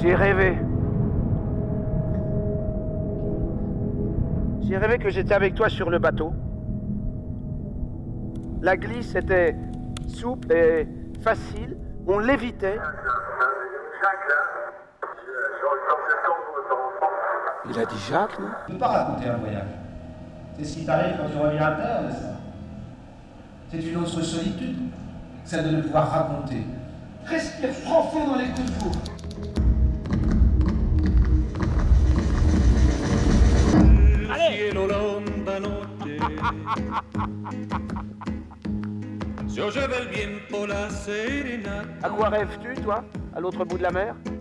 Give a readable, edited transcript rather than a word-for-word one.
J'ai rêvé. J'ai rêvé que j'étais avec toi sur le bateau. La glisse était souple et facile. On lévitait. Il a dit Jacques, non? Tu ne peux pas raconter un voyage. C'est ce qui t'arrive quand tu reviens à terre, n'est-ce pas? C'est une autre solitude, celle de ne pouvoir raconter. Respire profond dans les coups de foudre. Allez. À quoi rêves-tu, toi, à l'autre bout de la mer?